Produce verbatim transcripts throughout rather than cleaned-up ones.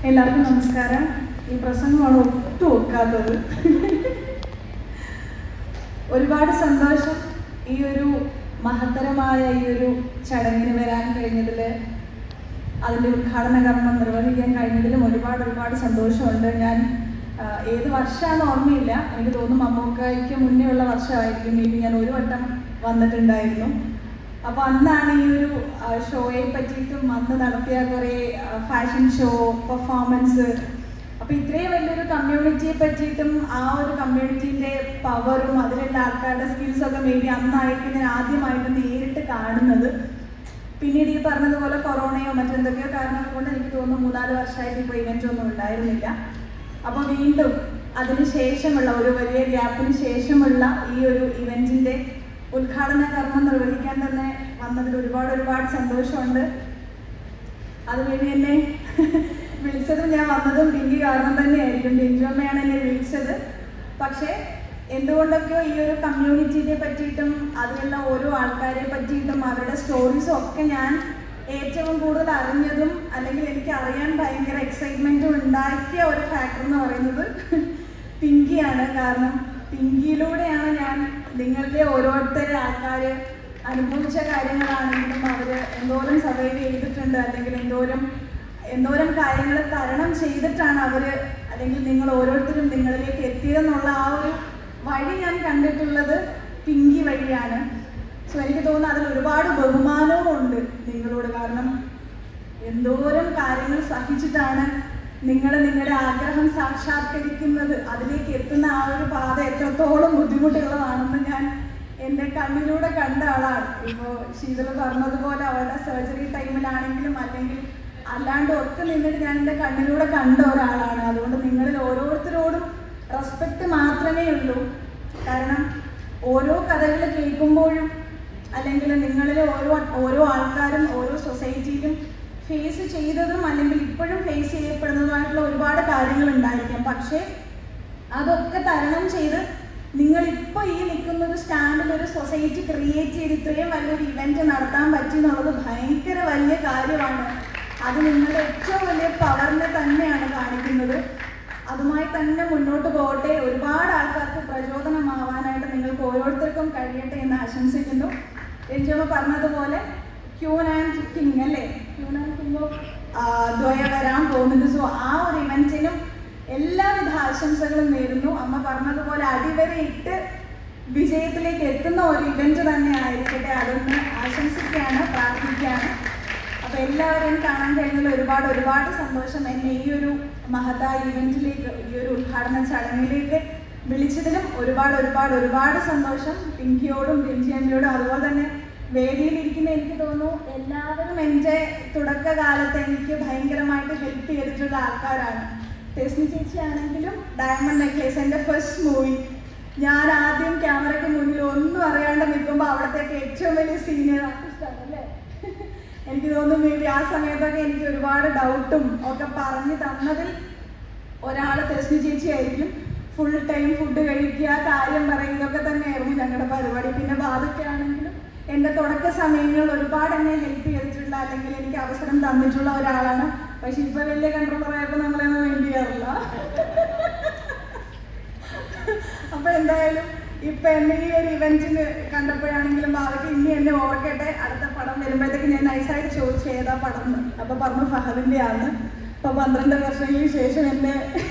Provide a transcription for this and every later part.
എല്ലാവർക്കും നമസ്കാരം. ഈ പ്രസംഗമാണ് ഒട്ടും ഒക്കാത്തത്. ഒരുപാട് സന്തോഷം ഈ ഒരു മഹത്തരമായ ഈ ഒരു ചടങ്ങിന് വരാൻ കഴിഞ്ഞതിൽ, അതിൻ്റെ ഉദ്ഘാടന കർമ്മം നിർവഹിക്കാൻ കഴിഞ്ഞതിലും ഒരുപാട് ഒരുപാട് സന്തോഷമുണ്ട്. ഞാൻ ഏത് വർഷമാണെന്ന് ഓർമ്മയില്ല, എനിക്ക് തോന്നുന്നു മമ്മൂക്കായ്ക്ക് മുന്നേ ഉള്ള വർഷമായിരിക്കും. മേ ബി ഞാൻ ഒരു വട്ടം വന്നിട്ടുണ്ടായിരുന്നു. അപ്പോൾ അന്നാണ് ഈ ഒരു ഷോയെ പറ്റിയിട്ടും അന്ന് നടത്തിയ കുറേ ഫാഷൻ ഷോ, പെർഫോമൻസ്, അപ്പോൾ ഇത്രയും വലിയൊരു കമ്മ്യൂണിറ്റിയെ പറ്റിയിട്ടും ആ ഒരു കമ്മ്യൂണിറ്റീൻ്റെ പവറും അതിലുള്ള ആൾക്കാരുടെ സ്കിൽസൊക്കെ മേ ബി അന്നായിരിക്കും ഞാൻ ആദ്യമായിട്ട് നേരിട്ട് കാണുന്നത്. പിന്നീട് ഈ പറഞ്ഞതുപോലെ കൊറോണയോ മറ്റെന്തൊക്കെയോ കാരണങ്ങൾ കൊണ്ട് എനിക്ക് തോന്നുന്നു മൂന്നാല് വർഷമായിട്ട് ഇപ്പോൾ ഇവൻ്റ് ഒന്നും ഉണ്ടായിരുന്നില്ല. അപ്പോൾ വീണ്ടും അതിന് ശേഷമുള്ള ഒരു വലിയ ഗ്യാപ്പിന് ശേഷമുള്ള ഈ ഒരു ഇവൻറ്റിൻ്റെ ഉദ്ഘാടന കർമ്മം നിർവഹിക്കാൻ തന്നെ വന്നതിൽ ഒരുപാട് ഒരുപാട് സന്തോഷമുണ്ട്. അതുവഴി എന്നെ വിളിച്ചതും ഞാൻ വന്നതും പിങ്കി കാരണം തന്നെയായിരിക്കും. ബിഞ്ചമ്മയാണ് എന്നെ വിളിച്ചത്. പക്ഷേ എന്തുകൊണ്ടൊക്കെയോ ഈ ഒരു കമ്മ്യൂണിറ്റിയെ പറ്റിയിട്ടും അതിലുള്ള ഓരോ ആൾക്കാരെ പറ്റിയിട്ടും അവരുടെ സ്റ്റോറീസും ഒക്കെ ഞാൻ ഏറ്റവും കൂടുതൽ അറിഞ്ഞതും അല്ലെങ്കിൽ എനിക്ക് അറിയാൻ ഭയങ്കര എക്സൈറ്റ്മെൻറ്റും ഉണ്ടാക്കിയ ഒരു ഫാക്ടർ എന്ന് പറയുന്നത് പിങ്കിയാണ്. കാരണം പിങ്കിയിലൂടെയാണ് ഞാൻ നിങ്ങളുടെ ഓരോരുത്തരെ ആൾക്കാർ അനുഭവിച്ച കാര്യങ്ങളാണെങ്കിലും അവർ എന്തോരം സർവൈവ് ചെയ്തിട്ടുണ്ട്, അല്ലെങ്കിൽ എന്തോരം എന്തോരം കാര്യങ്ങൾ തരണം ചെയ്തിട്ടാണ് അവർ അല്ലെങ്കിൽ നിങ്ങൾ ഓരോരുത്തരും നിങ്ങളിലേക്ക് എത്തിയതെന്നുള്ള ആ ഒരു വഴി ഞാൻ കണ്ടിട്ടുള്ളത് പിങ്കി വഴിയാണ്. സോ എനിക്ക് തോന്നുന്നു അതിൽ ഒരുപാട് ബഹുമാനവും ഉണ്ട് നിങ്ങളോട്. കാരണം എന്തോരം കാര്യങ്ങൾ സഹിച്ചിട്ടാണ് നിങ്ങൾ നിങ്ങളുടെ ആഗ്രഹം സാക്ഷാത്കരിക്കുന്നത്, അതിലേക്ക് എത്തുന്ന ആ ഒരു പാത എത്രത്തോളം ബുദ്ധിമുട്ടുള്ളതാണെന്ന് ഞാൻ എൻ്റെ കണ്ണിലൂടെ കണ്ട ആളാണ്. ഇപ്പോൾ ശീതള പറഞ്ഞതുപോലെ അവരുടെ സർജറി ടൈമിലാണെങ്കിലും അല്ലെങ്കിൽ അല്ലാണ്ട് ഒക്കെ നിന്നിട്ട് ഞാൻ എൻ്റെ കണ്ണിലൂടെ കണ്ട ഒരാളാണ്. അതുകൊണ്ട് നിങ്ങളിൽ ഓരോരുത്തരോടും റെസ്പെക്റ്റ് മാത്രമേ ഉള്ളൂ. കാരണം ഓരോ കഥകൾ കേൾക്കുമ്പോഴും അല്ലെങ്കിൽ നിങ്ങളിൽ ഓരോ ഓരോ ആൾക്കാരും ഓരോ സൊസൈറ്റിയിലും ഫേസ് ചെയ്തതും അല്ലെങ്കിൽ ഇപ്പോഴും ഫേസ് ചെയ്യപ്പെടുന്നതുമായിട്ടുള്ള ഒരുപാട് കാര്യങ്ങൾ ഉണ്ടായിരിക്കാം. പക്ഷേ അതൊക്കെ തരണം ചെയ്ത് നിങ്ങളിപ്പോൾ ഈ നിൽക്കുന്ന ഒരു സ്റ്റാൻഡിൽ ഒരു സൊസൈറ്റി ക്രിയേറ്റ് ചെയ്ത് ഇത്രയും വലിയൊരു ഇവൻറ്റ് നടത്താൻ പറ്റി എന്നുള്ളത് ഭയങ്കര വലിയ കാര്യമാണ്. അത് നിങ്ങളുടെ ഏറ്റവും വലിയ പവറിനെ തന്നെയാണ് കാണിക്കുന്നത്. അതുമായി തന്നെ മുന്നോട്ട് പോകട്ടെ. ഒരുപാട് ആൾക്കാർക്ക് പ്രചോദനമാവാനായിട്ട് നിങ്ങൾക്ക് ഓരോരുത്തർക്കും കഴിയട്ടെ എന്ന് ആശംസിക്കുന്നു. രഞ്ജമ്മ പറഞ്ഞതുപോലെ ക്യൂൻ ആൻഡ് കിങ് അല്ലേ, queen and king of Dwaya വരാൻ പോകുന്നത്. സോ ആ ഒരു ഇവൻറ്റിനും എല്ലാവിധ ആശംസകളും നേരുന്നു. അമ്മ പറഞ്ഞതുപോലെ അടിവരെ ഇട്ട് വിജയത്തിലേക്ക് എത്തുന്ന ഒരു ഇവൻറ്റ് തന്നെ ആയിരിക്കട്ടെ, അതൊന്ന് ആശംസിക്കുകയാണ്, പ്രാർത്ഥിക്കുകയാണ്. അപ്പോൾ എല്ലാവരെയും കാണാൻ കഴിഞ്ഞതിൽ ഒരുപാട് ഒരുപാട് സന്തോഷം. എന്നെ ഈ ഒരു മഹത്തായ ഇവൻറ്റിലേക്ക്, ഈ ഒരു ഉദ്ഘാടന ചടങ്ങിലേക്ക് വിളിച്ചതിലും ഒരുപാട് ഒരുപാട് ഒരുപാട് സന്തോഷം. പിങ്കിയോടും രഞ്ജിയമ്മയോടും അതുപോലെ തന്നെ വേദിയിലിരിക്കുന്ന എനിക്ക് തോന്നുന്നു എല്ലാവരും എൻ്റെ തുടക്കകാലത്ത് എനിക്ക് ഭയങ്കരമായിട്ട് ഹെൽപ്പ് ചെയ്തിട്ടുള്ള ആൾക്കാരാണ്. ടെസ്നി ചേച്ചി ആണെങ്കിലും ഡയമണ്ട് നെക്ലേസ് എൻ്റെ ഫസ്റ്റ് മൂവി, ഞാൻ ആദ്യം ക്യാമറയ്ക്ക് മുന്നിൽ ഒന്നും അറിയാണ്ട് നിൽക്കുമ്പോൾ അവിടത്തേക്ക് ഏറ്റവും വലിയ സീനിയർ ആർട്ടിസ്റ്റാണ് അല്ലേ. എനിക്ക് തോന്നുന്നു മേ ബി ആ സമയത്തൊക്കെ എനിക്ക് ഒരുപാട് ഡൗട്ടും ഒക്കെ പറഞ്ഞു തന്നതിൽ ഒരാൾ ടെസ്നി ചേച്ചി ആയിരിക്കും. ഫുൾ ടൈം ഫുഡ് കഴിക്കുക, കാര്യം പറയുക, ഇതൊക്കെ തന്നെയായിരുന്നു ഞങ്ങളുടെ പരിപാടി. പിന്നെ ബാധയ്ക്കാണെങ്കിലും എൻ്റെ തുടക്ക സമയങ്ങളിൽ ഒരുപാട് എന്നെ ഹെൽപ്പ് ചെയ്തിട്ടുള്ള അല്ലെങ്കിൽ എനിക്ക് അവസരം തന്നിട്ടുള്ള ഒരാളാണ്. പക്ഷെ ഇപ്പൊ വലിയ കൺട്രോളറായപ്പോൾ നമ്മളൊന്നും വേണ്ടി ചെയ്യാറില്ല. അപ്പൊ എന്തായാലും ഇപ്പൊ എന്നെ ഈ ഒരു ഇവന്റിന് കണ്ടപ്പോഴാണെങ്കിലും ബാബയ്ക്ക് ഇനി എന്നെ ഓർക്കട്ടെ, അടുത്ത പടം വരുമ്പോഴത്തേക്ക് ഞാൻ നൈസായിട്ട് ചോദിച്ചു ഏതാ പടം എന്ന്. അപ്പൊ പറഞ്ഞു ഫഹദിന്റെ ആണ്. അപ്പൊ പന്ത്രണ്ട് വർഷങ്ങൾക്ക് ശേഷം എന്നെ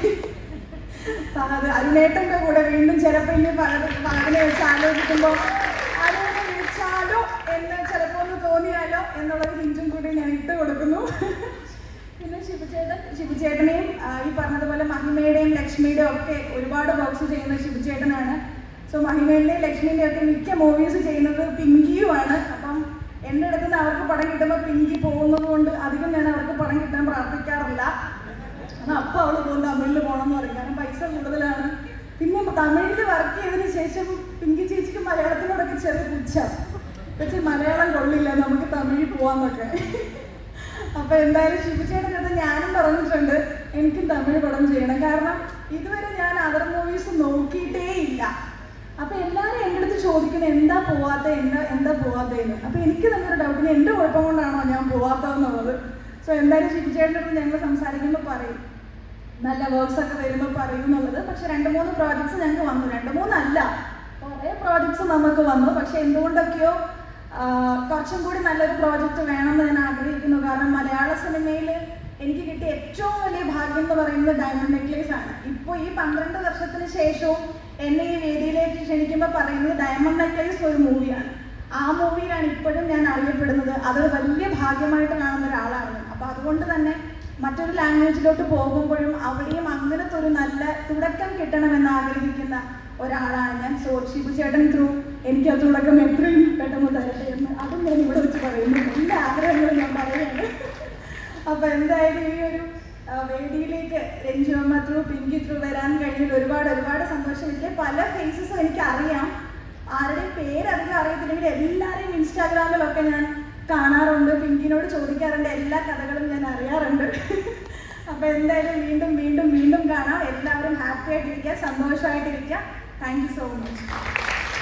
ഫഹദ് അരുണേട്ടന്റെ കൂടെ വീണ്ടും ചിലപ്പോൾ ഇനി ഫഹദിനെ വെച്ച് ആലോചിക്കുമ്പോൾ അരുണെ വിളിച്ചാലോ എന്ന് ചിലപ്പോൾ ഒന്ന് തോന്നിയാലോ എന്നുള്ളൊരു ഹിഞ്ചും കൂടി ഞാൻ ഇട്ട് കൊടുക്കുന്നു. പിന്നെ ശിവചേട്ടൻ ശിവചേട്ടനെയും ഈ പറഞ്ഞതുപോലെ മഹിമയുടെയും ലക്ഷ്മിയുടെയും ഒക്കെ ഒരുപാട് വർക്ക്സ് ചെയ്യുന്ന ശിവചേട്ടനാണ്. സോ മഹിമയുടെയും ലക്ഷ്മിയുടെയും ഒക്കെ മിക്ക മൂവീസ് ചെയ്യുന്നത് പിങ്കിയുമാണ്. അപ്പം എൻ്റെ അടുത്ത് നിന്ന് അവർക്ക് പടം കിട്ടുമ്പോൾ പിങ്കി പോകുന്നത് കൊണ്ട് അധികം ഞാൻ അവർക്ക് പടം കിട്ടാൻ പ്രാർത്ഥിക്കാറില്ല. എന്നാൽ അപ്പം അവൾ പോകുന്നത് തമിഴിൽ പോകണം എന്ന് പറയും, കാരണം പൈസ കൂടുതലാണ്. പിന്നെ തമിഴിൽ വർക്ക് ചെയ്തതിന് ശേഷം പിങ്കി ചേച്ചിക്ക് മലയാളത്തിനോടൊക്കെ ചെറിയ പുച്ഛ, പക്ഷേ മലയാളം കൊള്ളില്ല, നമുക്ക് തമിഴിൽ പോവാന്നൊക്കെ. അപ്പോൾ എന്തായാലും ശിവചേട്ടനടുത്ത് ഞാനും പറഞ്ഞിട്ടുണ്ട് എനിക്കും തമിഴ് പടം ചെയ്യണം. കാരണം ഇതുവരെ ഞാൻ അതർ മൂവീസ് നോക്കിയിട്ടേ ഇല്ല. അപ്പോൾ എല്ലാവരും എൻ്റെ അടുത്ത് ചോദിക്കുന്നത് എന്താ പോവാത്ത എന്താ എന്താ പോവാത്തതെന്ന്. അപ്പോൾ എനിക്ക് തന്നെ ഒരു ഡൗട്ടിന് എൻ്റെ കുഴപ്പം കൊണ്ടാണോ ഞാൻ പോവാത്തതെന്നുള്ളത്. സോ എന്തായാലും ഷിബുചേട്ടനോട് ഞങ്ങൾ സംസാരിക്കുമ്പോൾ പറയും നല്ല വർക്ക്സ് ഒക്കെ വരുമ്പോൾ പറയും എന്നുള്ളത്. പക്ഷെ രണ്ട് മൂന്ന് പ്രോജക്ട്സ് ഞങ്ങൾക്ക് വന്നു, രണ്ട് മൂന്നല്ല കുറേ പ്രോജക്ട്സ് നമുക്ക് വന്നു. പക്ഷെ എന്തുകൊണ്ടൊക്കെയോ കുറച്ചും കൂടി നല്ലൊരു പ്രോജക്റ്റ് വേണമെന്ന് ഞാൻ ആഗ്രഹിക്കുന്നു. കാരണം മലയാള സിനിമയിൽ എനിക്ക് കിട്ടിയ ഏറ്റവും വലിയ ഭാഗ്യം എന്ന് പറയുന്നത് ഡയമണ്ട് നെക്ലേസ് ആണ്. ഇപ്പോൾ ഈ പന്ത്രണ്ട് വർഷത്തിന് ശേഷവും എന്നെ ഈ വേദിയിലേക്ക് ക്ഷണിക്കുമ്പോൾ പറയുന്നത് ഡയമണ്ട് നെക്ലേസ് ഒരു മൂവിയാണ്. ആ മൂവിയിലാണ് ഇപ്പോഴും ഞാൻ അറിയപ്പെടുന്നത്. അതൊരു വലിയ ഭാഗ്യമായിട്ട് കാണുന്ന ഒരാളാണ്. അപ്പോൾ അതുകൊണ്ട് തന്നെ മറ്റൊരു ലാംഗ്വേജിലോട്ട് പോകുമ്പോഴും അവിടെയും അങ്ങനത്തെ ഒരു നല്ല തുടക്കം കിട്ടണമെന്ന് ആഗ്രഹിക്കുന്ന ഒരാളാണ് ഞാൻ. സോ ഷിബുചേട്ടൻ ത്രൂ എനിക്ക് ആ തുടക്കം എത്രയും പെട്ടെന്ന് തരട്ടെ എന്ന് അതും ഞാൻ ഇവിടെ വെച്ച് പറയുന്നു. എല്ലാ ആഗ്രഹങ്ങളും ഞാൻ പറയുകയാണ്. അപ്പോൾ എന്തായാലും ഈ ഒരു വേദിയിലേക്ക് രഞ്ജു അമ്മ ത്രൂ പിങ്കി ത്രൂ വരാൻ കഴിഞ്ഞതിൽ ഒരുപാട് ഒരുപാട് സന്തോഷം. ഇതിലെ പല ഫേസസും എനിക്ക് അറിയാം, ആരുടെയും പേരധികം അറിയത്തില്ലെങ്കിൽ എല്ലാവരെയും ഇൻസ്റ്റാഗ്രാമിലൊക്കെ ഞാൻ കാണാറുണ്ട്, പിങ്കിനോട് ചോദിക്കാറുണ്ട്, എല്ലാ കഥകളും ഞാൻ അറിയാറുണ്ട്. അപ്പോൾ എന്തായാലും വീണ്ടും വീണ്ടും വീണ്ടും കാണാം. എല്ലാവരും ഹാപ്പി ആയിട്ടിരിക്കുക, സന്തോഷമായിട്ടിരിക്കുക. Thank you so much.